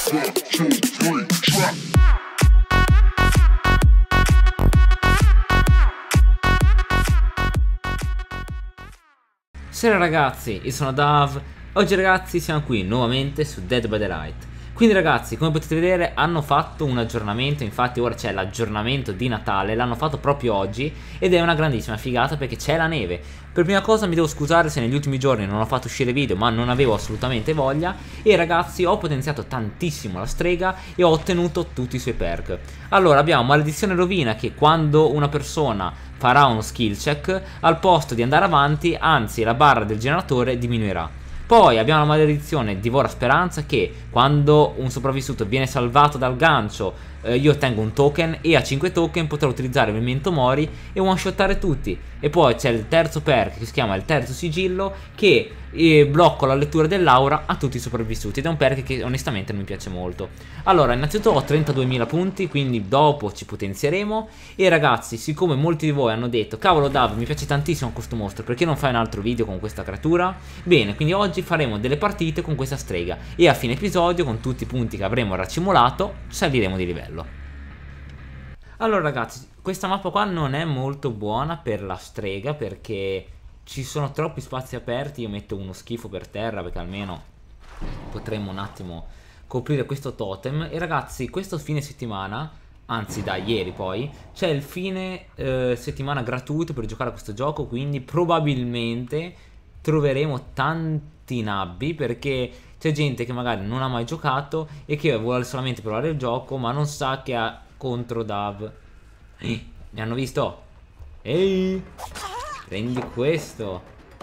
Salve ragazzi, io sono Dav. Oggi ragazzi siamo qui nuovamente su Dead by Daylight. Quindi ragazzi, come potete vedere, hanno fatto un aggiornamento. Infatti ora c'è l'aggiornamento di Natale. L'hanno fatto proprio oggi ed è una grandissima figata perché c'è la neve. Per prima cosa mi devo scusare se negli ultimi giorni non ho fatto uscire video, ma non avevo assolutamente voglia. E ragazzi, ho potenziato tantissimo la strega e ho ottenuto tutti i suoi perk. Allora abbiamo Maledizione Rovina, che quando una persona farà uno skill check, al posto di andare avanti, anzi la barra del generatore diminuirà. Poi abbiamo la maledizione Divora Speranza, che quando un sopravvissuto viene salvato dal gancio io ottengo un token e a 5 token potrò utilizzare il Memento Mori e one shottare tutti. E poi c'è il terzo perk che si chiama il terzo sigillo, che blocco la lettura dell'aura a tutti i sopravvissuti, ed è un perk che onestamente non mi piace molto. Allora, innanzitutto ho 32.000 punti, quindi dopo ci potenzieremo. E ragazzi, siccome molti di voi hanno detto cavolo Dav, mi piace tantissimo questo mostro, perché non fai un altro video con questa creatura? Bene, quindi oggi faremo delle partite con questa strega e a fine episodio, con tutti i punti che avremo racimolato, saliremo di livello. Allora ragazzi, questa mappa qua non è molto buona per la strega perché ci sono troppi spazi aperti. Io metto uno schifo per terra perché almeno potremmo un attimo coprire questo totem. E ragazzi, questo fine settimana, anzi da ieri poi, c'è il fine settimana gratuito per giocare a questo gioco. Quindi probabilmente troveremo tanti nabbi, perché c'è gente che magari non ha mai giocato e che vuole solamente provare il gioco ma non sa che ha contro Dav. Mi hanno visto? Ehi, prendi questo.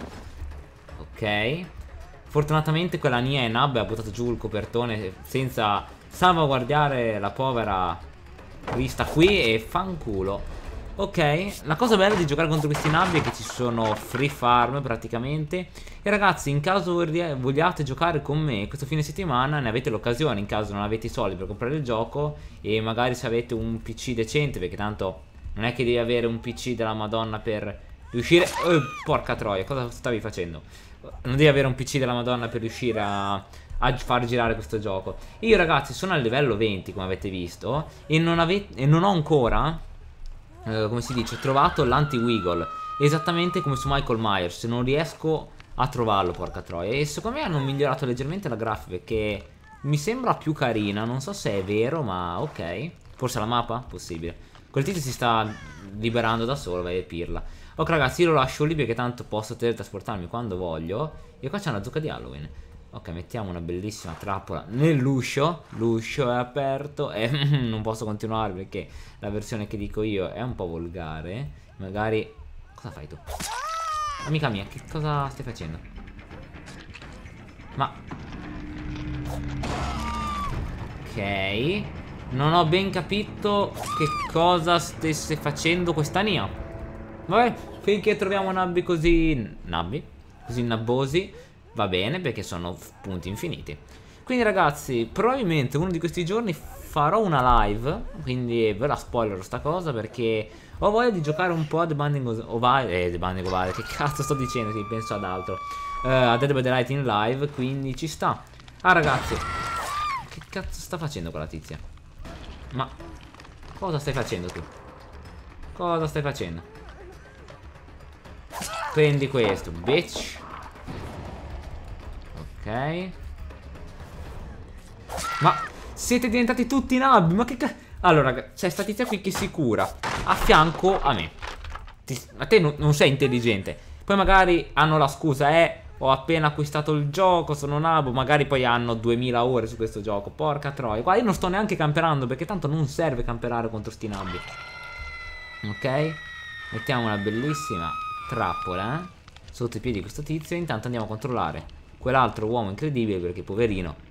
Ok. Fortunatamente quella Nia e Nab ha buttato giù il copertone senza salvaguardare la povera Crista qui, e fanculo. Ok, la cosa bella di giocare contro questi nabbi è che ci sono free farm praticamente. E ragazzi, in caso vogliate giocare con me questo fine settimana, ne avete l'occasione, in caso non avete i soldi per comprare il gioco e magari se avete un PC decente, perché tanto non è che devi avere un PC della Madonna per riuscire... porca troia, cosa stavi facendo? Non devi avere un PC della Madonna per riuscire a far girare questo gioco. Io ragazzi sono al livello 20 come avete visto e non ho ancora... come si dice, ho trovato l'anti-wiggle, esattamente come su Michael Myers. Non riesco a trovarlo, porca troia. E secondo me hanno migliorato leggermente la grafica, che mi sembra più carina. Non so se è vero, ma ok. Forse la mappa? Possibile. Quel tizio si sta liberando da solo, vai a pirla. Ok ragazzi, io lo lascio lì perché tanto posso teletrasportarmi quando voglio. E qua c'è una zucca di Halloween. Ok, mettiamo una bellissima trappola nell'uscio. L'uscio è aperto e non posso continuare perché la versione che dico io è un po' volgare. Magari... Cosa fai tu? Amica mia, che cosa stai facendo? Ma... Ok, non ho ben capito che cosa stesse facendo questa Nia. Vabbè, finché troviamo nabbi così... Così nabbosi, va bene, perché sono punti infiniti. Quindi ragazzi, probabilmente uno di questi giorni farò una live, quindi ve la spoilerò sta cosa, perché ho voglia di giocare un po' a The Binding of Isaac. The Binding of Isaac, che cazzo sto dicendo, che penso ad altro. A Dead by Daylight in live, quindi ci sta. Ah ragazzi, che cazzo sta facendo quella tizia? Ma cosa stai facendo tu? Cosa stai facendo? Prendi questo, bitch. Ok. Ma siete diventati tutti nabbi. Ma che cazzo. Allora, c'è sta tizia qui che si cura a fianco a me. Ma te non sei intelligente. Poi magari hanno la scusa, ho appena acquistato il gioco, sono nabo. Magari poi hanno 2000 ore su questo gioco. Porca troia. Qua io non sto neanche camperando, perché tanto non serve camperare contro sti nabbi. Ok. Mettiamo una bellissima trappola sotto i piedi di questo tizio. Intanto andiamo a controllare quell'altro uomo incredibile, perché poverino.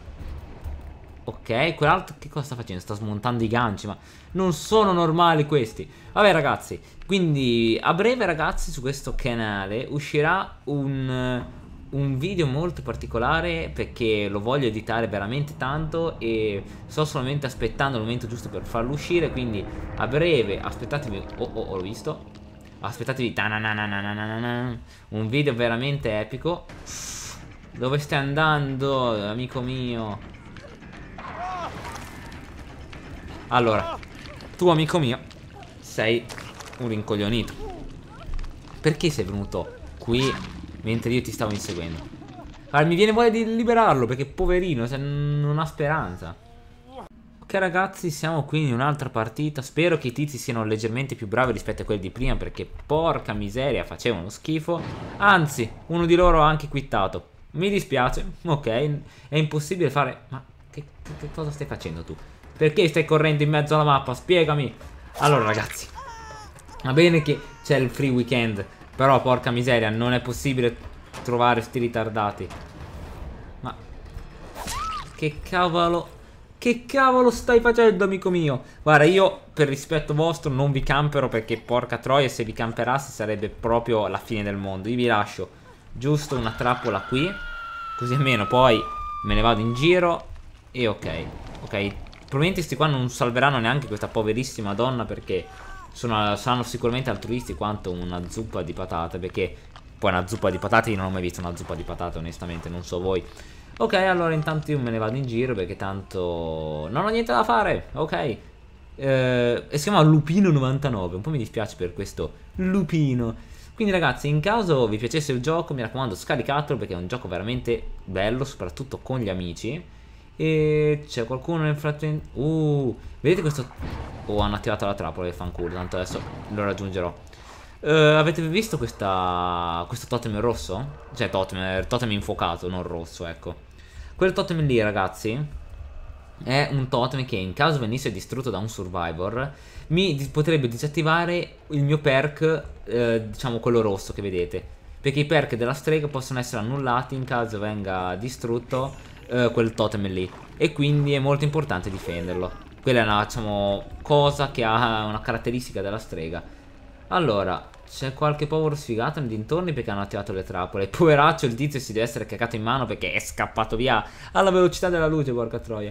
Ok, quell'altro che cosa sta facendo? Sta smontando i ganci, ma non sono normali questi. Vabbè ragazzi, quindi a breve ragazzi su questo canale uscirà un video molto particolare, perché lo voglio editare veramente tanto e sto solamente aspettando il momento giusto per farlo uscire. Quindi a breve aspettatevi. Oh, l'ho visto. Aspettatevi un video veramente epico. Dove stai andando, amico mio? Allora, tu amico mio sei un rincoglionito. Perché sei venuto qui mentre io ti stavo inseguendo? Allora, mi viene voglia di liberarlo perché poverino, cioè, non ha speranza. Ok ragazzi, siamo qui in un'altra partita. Spero che i tizi siano leggermente più bravi rispetto a quelli di prima, perché porca miseria, facevano schifo. Anzi, uno di loro ha anche quittato. Mi dispiace, ok, è impossibile fare... Ma che cosa stai facendo tu? Perché stai correndo in mezzo alla mappa? Spiegami. Allora ragazzi, va bene che c'è il free weekend, però porca miseria, non è possibile trovare sti ritardati. Ma che cavolo stai facendo, amico mio? Guarda, io per rispetto vostro non vi campero, perché porca troia, se vi camperassi sarebbe proprio la fine del mondo. Io vi lascio giusto una trappola qui, così almeno poi me ne vado in giro. E ok, probabilmente sti qua non salveranno neanche questa poverissima donna, perché saranno sicuramente altruisti quanto una zuppa di patate. Perché poi una zuppa di patate, io non ho mai visto una zuppa di patate onestamente, non so voi. Ok, allora intanto io me ne vado in giro perché tanto non ho niente da fare. Ok, e si chiama Lupino 99. Un po' mi dispiace per questo Lupino. Quindi ragazzi, in caso vi piacesse il gioco, mi raccomando, scaricatelo perché è un gioco veramente bello, soprattutto con gli amici. E c'è qualcuno nel frattempo. Vedete questo? Oh, hanno attivato la trappola, che fanculo. Tanto adesso lo raggiungerò. Avete visto questo totem rosso? Cioè totem infuocato, non rosso, ecco. Quel totem lì, ragazzi, è un totem che in caso venisse distrutto da un survivor mi potrebbe disattivare il mio perk, diciamo quello rosso che vedete. Perché i perk della strega possono essere annullati in caso venga distrutto quel totem lì. E quindi è molto importante difenderlo. Quella è una, diciamo, cosa che ha una caratteristica della strega. Allora, c'è qualche povero sfigato nei dintorni perché hanno attivato le trappole. Poveraccio, il tizio si deve essere cagato in mano perché è scappato via alla velocità della luce, porca troia.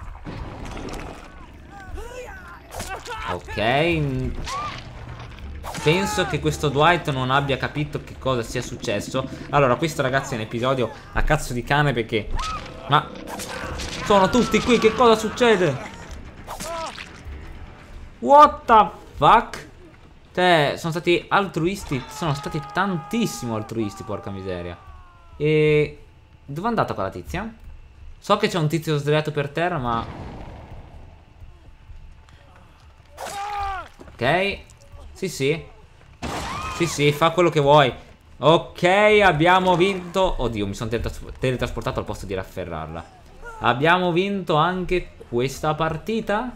Ok, penso che questo Dwight non abbia capito che cosa sia successo. Allora, questo ragazzi è un episodio a cazzo di cane perché... Ma... sono tutti qui, che cosa succede? What the fuck? Cioè, sono stati altruisti. Sono stati tantissimo altruisti, porca miseria. E... dove è andata quella tizia? So che c'è un tizio sdraiato per terra, ma... Ok. Sì, sì. Sì, sì, fa quello che vuoi. Ok, abbiamo vinto. Oddio, mi sono teletrasportato al posto di rafferrarla. Abbiamo vinto anche questa partita.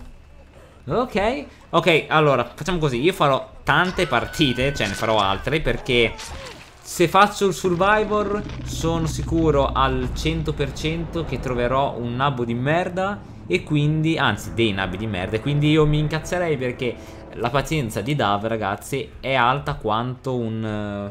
Ok. Ok, allora, facciamo così. Io farò tante partite, cioè ne farò altre, perché se faccio il survivor sono sicuro al 100% che troverò un nabbo di merda. E quindi, anzi, dei nabbi di merda. E quindi io mi incazzerei perché la pazienza di Dav, ragazzi, è alta quanto un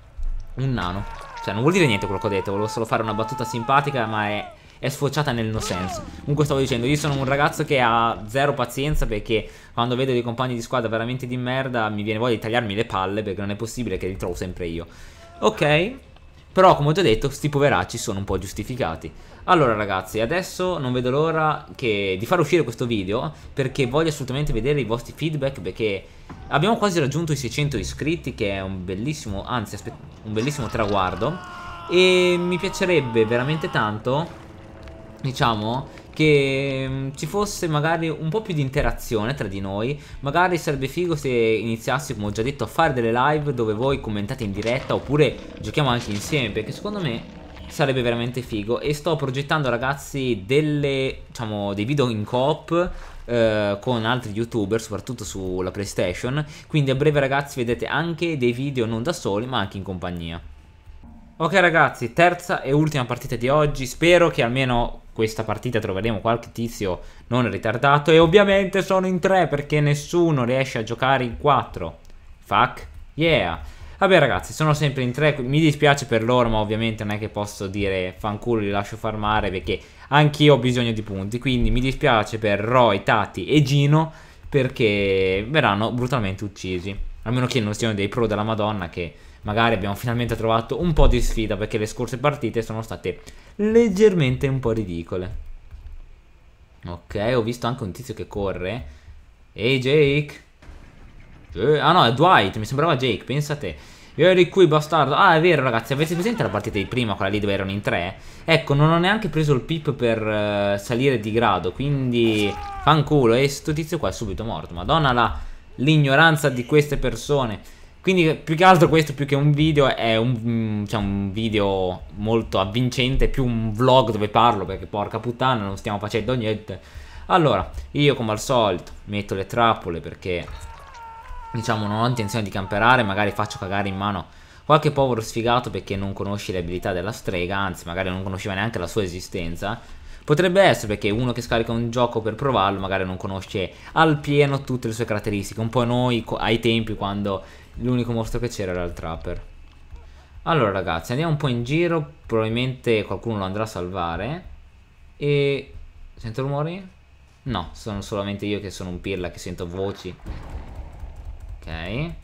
nano. Cioè, non vuol dire niente quello che ho detto. Volevo solo fare una battuta simpatica, ma è sfociata nel no sense. Comunque stavo dicendo, io sono un ragazzo che ha zero pazienza, perché quando vedo dei compagni di squadra veramente di merda mi viene voglia di tagliarmi le palle, perché non è possibile che li trovo sempre io. Ok, però come ho già detto, sti poveracci sono un po' giustificati. Allora ragazzi, adesso non vedo l'ora di far uscire questo video, perché voglio assolutamente vedere i vostri feedback, perché abbiamo quasi raggiunto i 600 iscritti, che è un bellissimo, anzi un bellissimo traguardo. E mi piacerebbe veramente tanto, diciamo, che ci fosse magari un po' più di interazione tra di noi. Magari sarebbe figo se iniziassi, come ho già detto, a fare delle live dove voi commentate in diretta, oppure giochiamo anche insieme, perché secondo me sarebbe veramente figo. E sto progettando, ragazzi, diciamo, dei video in coop con altri youtuber, soprattutto sulla PlayStation. Quindi a breve, ragazzi, vedete anche dei video non da soli, ma anche in compagnia. Ok ragazzi, terza e ultima partita di oggi. Spero che almeno questa partita troveremo qualche tizio non ritardato. E ovviamente sono in 3 perché nessuno riesce a giocare in 4. Fuck yeah. Vabbè ragazzi, sono sempre in 3. Mi dispiace per loro, ma ovviamente non è che posso dire fanculo, li lascio farmare, perché anch'io ho bisogno di punti. Quindi mi dispiace per Roy, Tati e Gino, perché verranno brutalmente uccisi. A meno che non siano dei pro della Madonna, che magari abbiamo finalmente trovato un po' di sfida, perché le scorse partite sono state leggermente un po' ridicole. Ok, ho visto anche un tizio che corre. Ehi Jake. Ah no, è Dwight, mi sembrava Jake, pensa a te. Vieni qui bastardo. Ah, è vero ragazzi, avete presente la partita di prima, quella lì dove erano in tre? Ecco, non ho neanche preso il pip per salire di grado, quindi fanculo. E sto tizio qua è subito morto. Madonna l'ignoranza di queste persone. Quindi più che altro questo, più che un video, è un video molto avvincente, più un vlog dove parlo, perché porca puttana non stiamo facendo niente. Allora, io come al solito metto le trappole perché, diciamo, non ho intenzione di camperare. Magari faccio cagare in mano qualche povero sfigato perché non conosce le abilità della strega, anzi magari non conosceva neanche la sua esistenza. Potrebbe essere perché uno che scarica un gioco per provarlo magari non conosce al pieno tutte le sue caratteristiche. Un po' noi ai tempi, quando l'unico mostro che c'era era il trapper. Allora ragazzi, andiamo un po' in giro. Probabilmente qualcuno lo andrà a salvare. E... sento rumori? No, sono solamente io che sono un pirla che sento voci. Ok.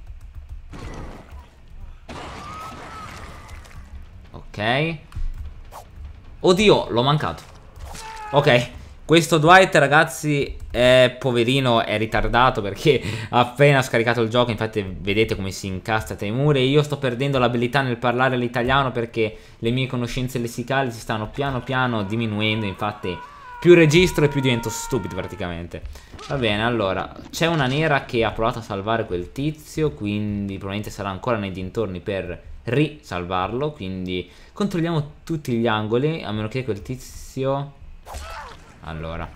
Ok. Oddio, l'ho mancato. Ok, questo Dwight ragazzi è poverino, è ritardato perché ha appena scaricato il gioco. Infatti vedete come si incastra tra i muri. E io sto perdendo l'abilità nel parlare l'italiano perché le mie conoscenze lessicali si stanno piano piano diminuendo. Infatti più registro e più divento stupido praticamente. Va bene, allora c'è una nera che ha provato a salvare quel tizio, quindi probabilmente sarà ancora nei dintorni per risalvarlo. Quindi controlliamo tutti gli angoli, a meno che quel tizio... Allora,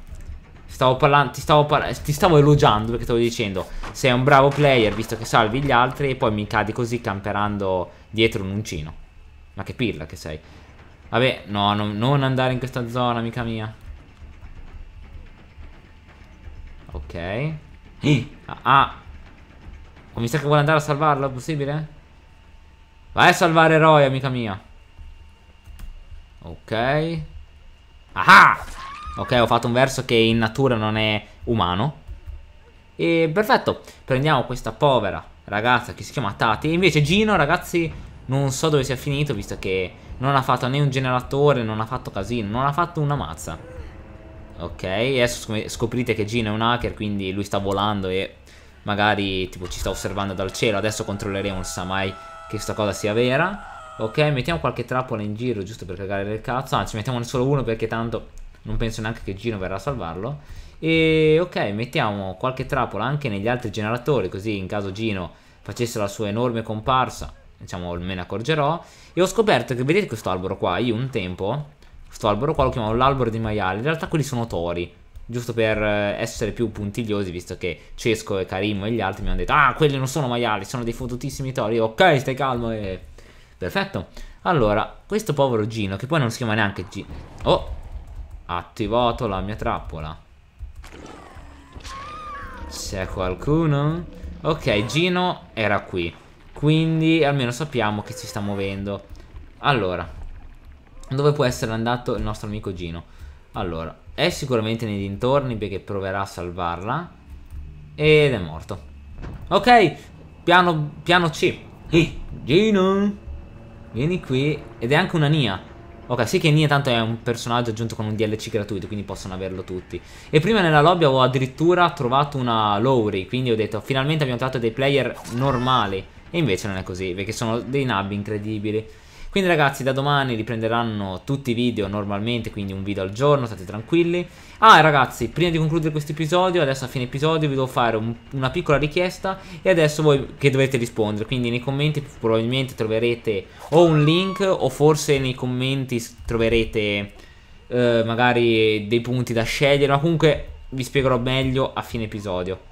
ti stavo elogiando perché stavo dicendo sei un bravo player visto che salvi gli altri e poi mi cadi così camperando dietro un uncino. Ma che pirla che sei. Vabbè, no, non andare in questa zona, amica mia. Ok. Oh, mi sa che vuole andare a salvarlo, è possibile? Vai a salvare Roy, amica mia. Ok. Ok, ho fatto un verso che in natura non è umano. E perfetto. Prendiamo questa povera ragazza che si chiama Tati. E invece Gino, ragazzi, non so dove sia finito, visto che non ha fatto né un generatore, non ha fatto casino, non ha fatto una mazza. Ok, adesso scoprite che Gino è un hacker, quindi lui sta volando e magari tipo ci sta osservando dal cielo. Adesso controlleremo, non si sa mai che questa cosa sia vera. Ok, mettiamo qualche trappola in giro giusto per cagare del cazzo. Anzi, mettiamone solo uno perché tanto non penso neanche che Gino verrà a salvarlo. E ok, mettiamo qualche trappola anche negli altri generatori, così in caso Gino facesse la sua enorme comparsa, diciamo, me ne accorgerò. E ho scoperto che, vedete questo albero qua? Io un tempo questo albero qua lo chiamavo l'albero dei maiali. In realtà quelli sono tori, giusto per essere più puntigliosi, visto che Cesco e Karim e gli altri mi hanno detto: ah, quelli non sono maiali, sono dei fottutissimi tori. Io, ok, stai calmo. E... perfetto. Allora, questo povero Gino, che poi non si chiama neanche Gino. Oh, attivato la mia trappola. C'è qualcuno? Ok, Gino era qui, quindi almeno sappiamo che si sta muovendo. Allora, dove può essere andato il nostro amico Gino? Allora, è sicuramente nei dintorni perché proverà a salvarla. Ed è morto. Ok, piano C. Gino, vieni qui. Ed è anche una Nia. Ok, sì che Nia tanto è un personaggio aggiunto con un DLC gratuito, quindi possono averlo tutti. E prima nella lobby avevo addirittura trovato una Lowry, quindi ho detto finalmente abbiamo trovato dei player normali. E invece non è così, perché sono dei nabbi incredibili. Quindi ragazzi, da domani riprenderanno tutti i video normalmente, quindi un video al giorno, state tranquilli. Ah, ragazzi, prima di concludere questo episodio, adesso a fine episodio vi devo fare una piccola richiesta e adesso voi che dovete rispondere. Quindi nei commenti probabilmente troverete o un link o forse nei commenti troverete magari dei punti da scegliere, ma comunque vi spiegherò meglio a fine episodio.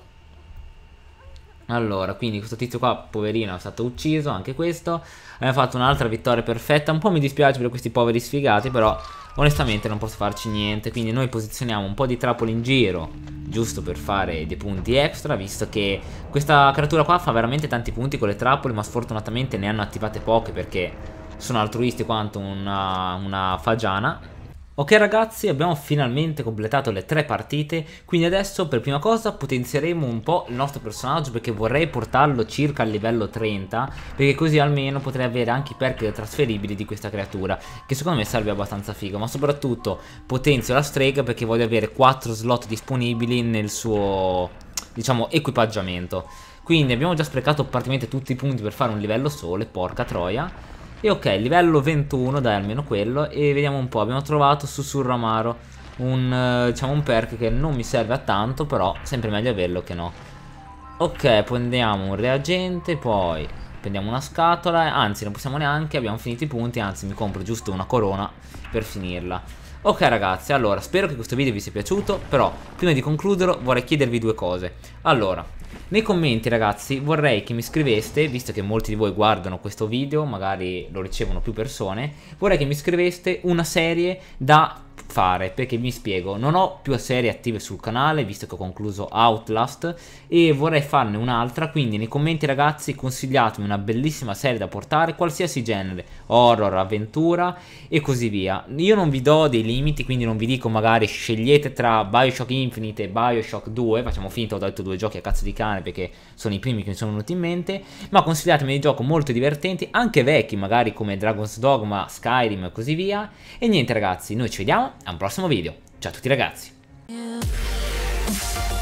Allora, quindi questo tizio qua, poverino, è stato ucciso, anche questo. Abbiamo fatto un'altra vittoria perfetta. Un po' mi dispiace per questi poveri sfigati, però onestamente non posso farci niente. Quindi noi posizioniamo un po' di trappole in giro, giusto per fare dei punti extra, visto che questa creatura qua fa veramente tanti punti con le trappole, ma sfortunatamente ne hanno attivate poche perché sono altruisti quanto una fagiana. Ok ragazzi, abbiamo finalmente completato le 3 partite, quindi adesso per prima cosa potenzieremo un po' il nostro personaggio perché vorrei portarlo circa al livello 30, perché così almeno potrei avere anche i perk trasferibili di questa creatura, che secondo me sarebbe abbastanza figo, ma soprattutto potenzio la strega perché voglio avere 4 slot disponibili nel suo, diciamo, equipaggiamento. Quindi abbiamo già sprecato praticamente tutti i punti per fare un livello sole, porca troia. E ok, livello 21, dai almeno quello. E vediamo un po', abbiamo trovato Sussurro Amaro, diciamo un perk che non mi serve a tanto, però sempre meglio averlo che no. Ok, prendiamo un reagente, poi prendiamo una scatola, anzi non possiamo neanche, abbiamo finito i punti, anzi mi compro giusto una corona per finirla. Ok ragazzi, allora spero che questo video vi sia piaciuto, però prima di concluderlo vorrei chiedervi due cose. Allora, nei commenti ragazzi vorrei che mi scriveste, visto che molti di voi guardano questo video, magari lo ricevono più persone, vorrei che mi scriveste una serie da fare, perché mi spiego, non ho più serie attive sul canale visto che ho concluso Outlast e vorrei farne un'altra, quindi nei commenti ragazzi consigliatemi una bellissima serie da portare, qualsiasi genere, horror, avventura e così via. Io non vi do dei limiti, quindi non vi dico magari scegliete tra BioShock Infinite e BioShock 2, facciamo finta, ho detto due giochi a cazzo di cane perché sono i primi che mi sono venuti in mente, ma consigliatemi dei giochi molto divertenti, anche vecchi magari come Dragon's Dogma, Skyrim e così via. E niente ragazzi, noi ci vediamo a un prossimo video. Ciao a tutti ragazzi.